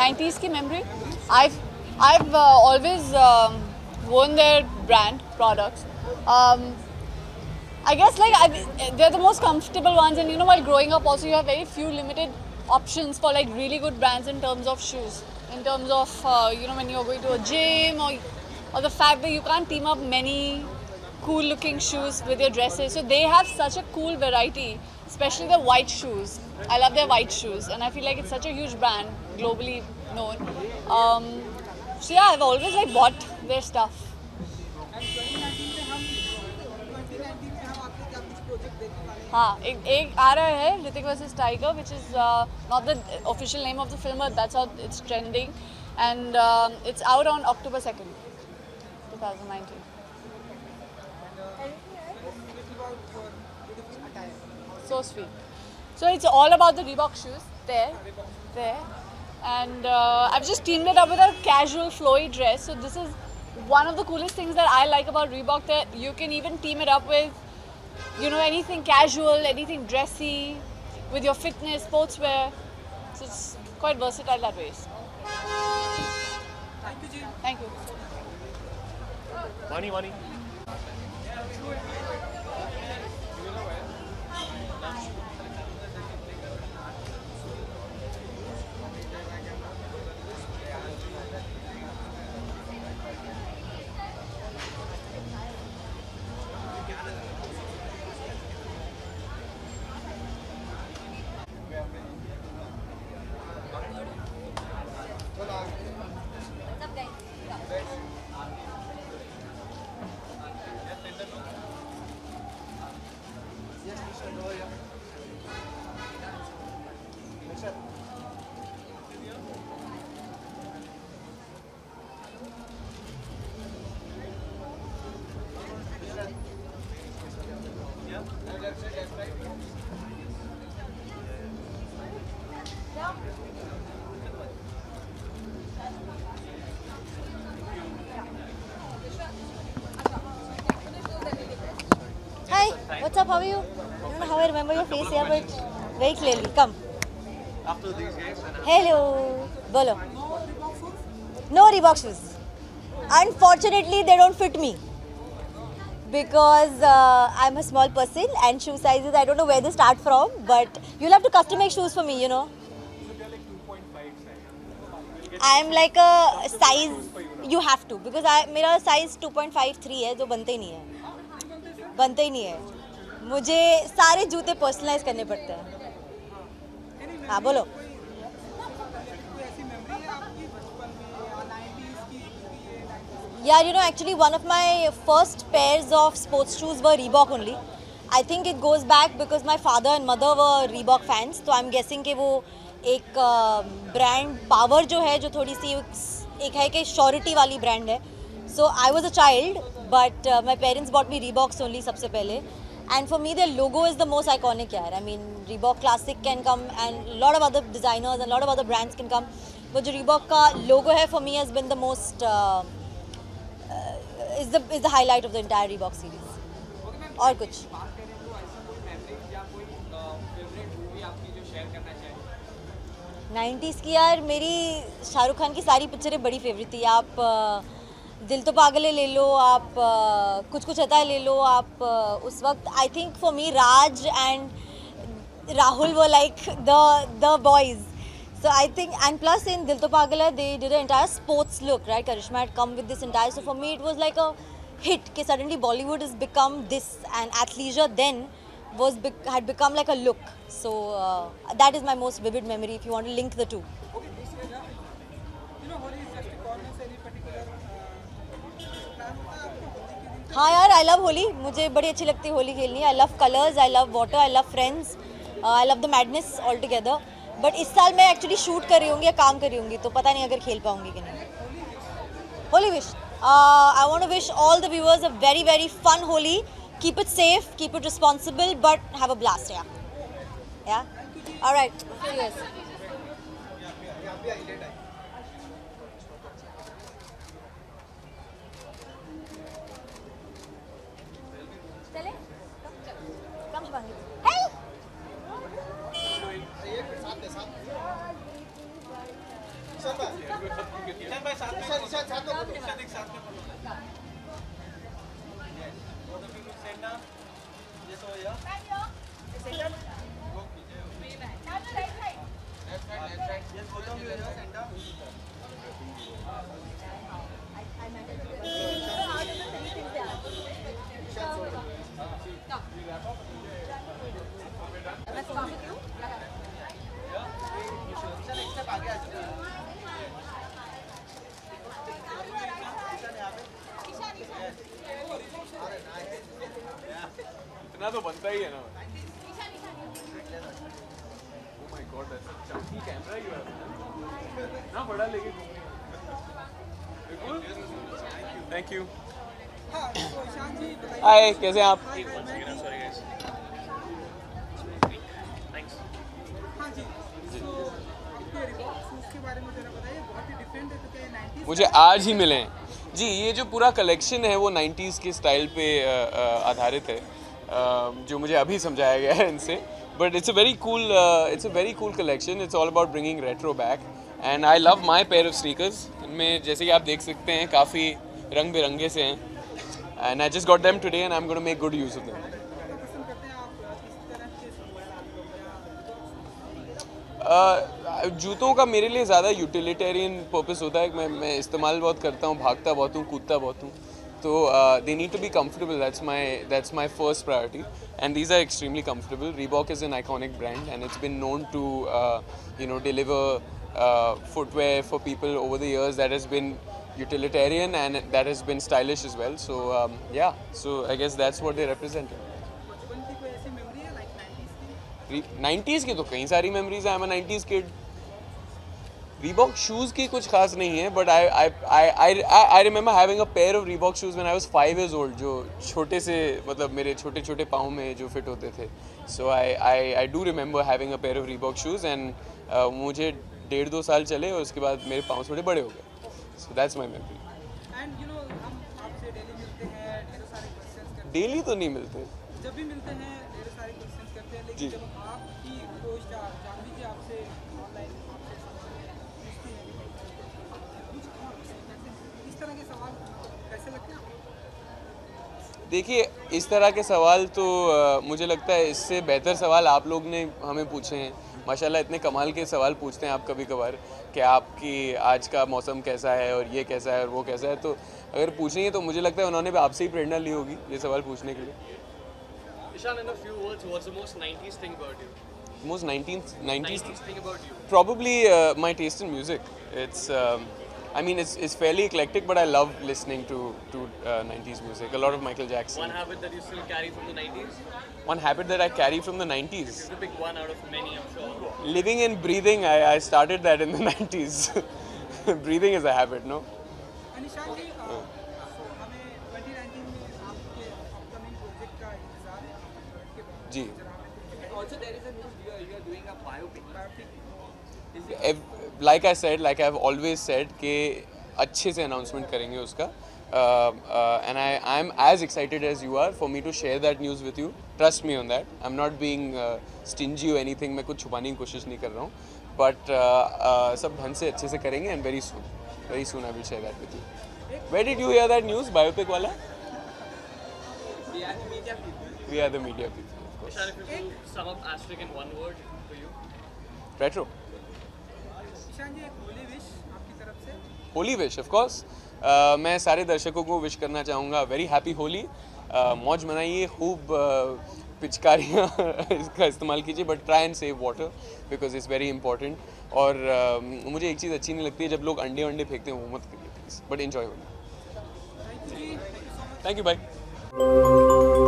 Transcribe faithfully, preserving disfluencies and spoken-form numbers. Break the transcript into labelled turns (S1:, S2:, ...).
S1: nineties की memory. I've I've uh, always um, worn their brand products. Um, I guess like I, they're the most comfortable ones, and you know, while growing up, also you have very few limited options for like really good brands in terms of shoes. In terms of uh, you know, when you're going to a gym, or or the fact that you can't team up many cool looking shoes with your dresses. So they have such a cool variety, especially the white shoes. I love their white shoes, and I feel like it's such a huge brand, globally known. Um, so yeah, I've always like bought their stuff. हाँ एक एक आ रहा है Hrithik versus Tiger which is uh, not the official name of the film but that's how it's trending and um, it's out on October second twenty nineteen. So sweet. So it's all about the Reebok shoes there there and uh, I've just teamed it up with a casual flowy dress. So this is one of the coolest things that I like about Reebok, that you can even team it up with, you know, anything casual, anything dressy, with your fitness, sportswear. So it's quite versatile that way.
S2: Thank you, Ji.
S1: Thank you.
S3: Money, money.
S4: Hi, what's up? How are you? I don't know how I remember your face here, but very clearly. Come.
S3: After these guys.
S4: Hello. Bolo. No Reebok shoes. Unfortunately, they don't fit me because uh, I'm a small person and shoe sizes, I don't know where they start from, but you'll have to custom make shoes for me, you know. I'm like a size, you have to, because I मेरा size two point five three है जो बनते ही नहीं है, बनते ही नहीं है. मुझे सारे जूते personalize करने पड़ते हैं. हाँ बोलो. Yeah, you know, actually one of my first pairs of sports shoes were Reebok only. I think it goes back because my father and mother were Reebok fans. So I'm guessing कि वो एक brand power जो है, जो थोड़ी सी एक है कि surety वाली brand है. So I was a child, but uh, my parents bought me Reeboks only सबसे पहले. And for me, their logo is the most iconic यार. I mean, Reebok Classic can come and a lot of other designers and a lot of other brands can come. But जो Reebok का logo है for me has been the most uh, uh, is the is the highlight of the entire Reebok series. और कुछ? Nineties की यार मेरी शाहरुख खान की सारी पिक्चरें बड़ी फेवरेट थी. आप दिल तो पागल है ले लो, आप कुछ कुछ आता है ले लो, आप उस वक्त I think for me Raj and Rahul were like the the boys. So I think, and plus in Dil To Pagal Hai, they did an entire sports look, right? Karishma had come with this entire, so for me it was like a hit. That suddenly Bollywood has become this, and athleisure then was had become like a look. So uh, that is my most vivid memory. If you want to link the two.
S2: Okay, this is, uh, you know, Holi is just a corner, any particular plan होता है आपको होली के दिन?
S4: हाँ यार, I love Holi. मुझे बड़ी अच्छी लगती है होली खेलनी. I love colors, I love water, I love friends, uh, I love the madness altogether. But इस साल मैं एक्चुअली शूट कर रही होंगी या काम कर रही होंगी, तो पता नहीं अगर खेल पाऊंगी कि नहीं. Holi wish, I want to wish all the viewers a very very fun Holi. Keep it safe, keep it responsible, but have a blast. Yeah yeah alright, cheers. चले कम शुभांगी. हे
S2: सर
S5: इतना तो बनता ही है ना. Oh my God, that's a chunky camera you have. ना बड़ा लेके बिल्कुल. Thank you.
S2: हाँ, तो ईशान जी बताइए.
S5: Hi, कैसे हैं आप?
S2: हाँ जी, तो आपके रिबॉक शूज़ के बारे में जरा बताइए. बहुत ही डिफरेंट है, तो क्या नाइंटीज़
S5: मुझे आज ही मिले हैं जी. ये जो पूरा कलेक्शन है वो नाइंटीज़ के स्टाइल पे अ, अ, आधारित है, अ, जो मुझे अभी समझाया गया है इनसे. But it's a very cool it's a very cool collection. It's all about bringing retro back and I love my pair of sneakers. इनमें जैसे कि आप देख सकते हैं काफ़ी रंग बिरंगे से हैं and I just got them today and I am gonna make good use of them.
S2: पसंद करते हैं आप किस तरह के
S5: Uh, जूतों का मेरे लिए ज़्यादा यूटिलिटेरियन पर्पस होता है. मैं मैं इस्तेमाल बहुत करता हूँ, भागता बहुत हूँ, कूदता बहुत हूँ. तो they need to be comfortable. That's my that's my first priority. And these are extremely comfortable. Reebok is an iconic brand and it's been known to uh, you know deliver uh, footwear for people over the years that has been utilitarian and that has been stylish as well. So um, yeah, so I guess that's what they represent.
S2: बचपन की कोई ऐसी memory है like nineties की?
S5: Nineties की तो कई सारी मेमोरीज हैं. I am a nineties kid. Reebok shoes की कुछ खास नहीं है but I I I I I remember having a pair of Reebok shoes when I was five years old, जो छोटे से मतलब मेरे छोटे छोटे पाँव में जो फिट होते थे. So I I I do remember having a pair of Reebok shoes and मुझे डेढ़ दो साल चले और उसके बाद मेरे पाँव थोड़े बड़े हो गए. So that's my memory.
S2: And you know हम आपसे डेली मिलते हैं, ढेर सारे क्वेश्चंस करते
S5: डेली तो नहीं मिलते.
S2: हैं. जब भी मिलते हैं ढेर सारे क्वेश्चंस करते हैं, लेकिन
S5: जी.
S2: जब आपकी पोस्ट जानवी जी आपसे ऑनलाइन आपसे पूछती हैं कुछ और कैसे इस तरह के सवाल कैसे लगते हैं आपको?
S5: देखिए, इस तरह के सवाल तो अ, मुझे लगता है इससे बेहतर सवाल आप लोग ने हमें पूछे हैं. माशाल्लाह इतने कमाल के सवाल पूछते हैं आप कभी कभार कि आपकी आज का मौसम कैसा है और ये कैसा है और वो कैसा है. तो अगर पूछेंगे तो मुझे लगता है उन्होंने भी आपसे ही प्रेरणा ली होगी ये सवाल पूछने के लिए.
S3: Ishan, in a few words, what's the most nineties thing about you?
S5: Most nineteenth nineties
S3: nineties thing about you?
S5: probably uh, my taste in music. It's um, I mean it's it's fairly eclectic, but I love listening to to uh, nineties music. A lot of Michael Jackson.
S3: One habit that you still carry from the nineties?
S5: One habit that I carry from the nineties.
S3: To pick one out of many, I'm sure.
S5: Living and breathing. I, I started that in the nineties. Breathing is a habit, no?
S2: Anishan ji, uh, so हमें twenty nineteen में आपके upcoming project का इंतजार है के बाद
S5: जी.
S2: जरा हमें कुछ
S3: Also, there is a news you are, you are doing a biopic.
S2: Biopic
S5: Ev- like I said, like I've always said, कि अच्छे से announcement करेंगे उसका. Uh, uh, and I I'm as excited as you are for me to share that news with you. Trust me on that. I'm not being uh, stingy or anything. मैं कुछ छुपाने की कोशिश नहीं कर रहा हूँ. But uh, uh, सब ढंग से अच्छे से करेंगे and very soon, very soon I will share that with you. Where did you hear that news? Biopic वाला?
S3: We are the media people.
S5: We are the media people, of course.
S3: Ishan, if you could sum up Asterisk in one word for you.
S5: Retro.
S2: Ishan जी, एक Holi wish आपकी तरफ से.
S5: Holi wish of course. मैं सारे दर्शकों को wish करना चाहूँगा वेरी हैप्पी होली. मौज मनाइए, खूब uh, पिचकारियाँ इसका इस्तेमाल कीजिए, but try and save water because it's very important. और uh, मुझे एक चीज़ अच्छी नहीं लगती है जब लोग अंडे वंडे फेंकते हैं, वो मत करिए please, but enjoy Holi.
S2: Thank you जी, thank you so much.
S5: Thank you, bye.